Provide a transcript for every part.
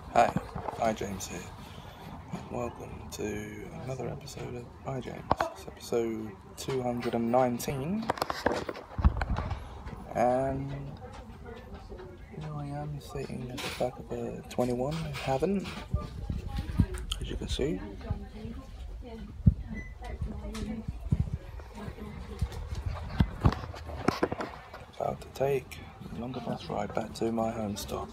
Hi, iJames here, and welcome to another episode of iJames. It's episode 219, and here I am sitting at the back of a 21 in Haven, as you can see. About to take the longer bus ride back to my home stop.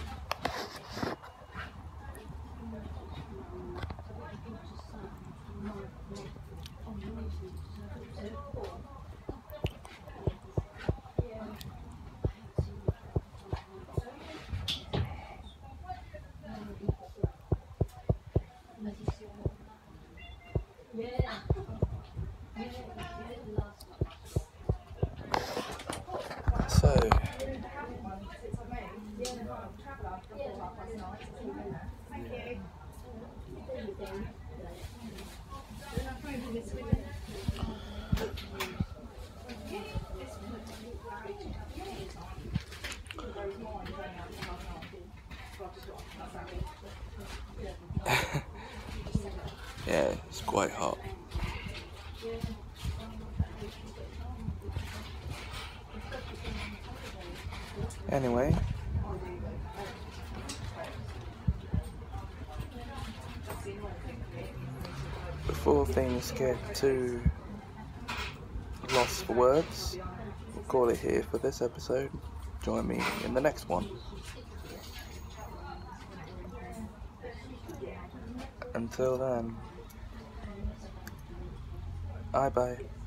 So, yeah, it's quite hot. Anyway, before things get too lost for words, we'll call it here for this episode. Join me in the next one. Until then, bye bye.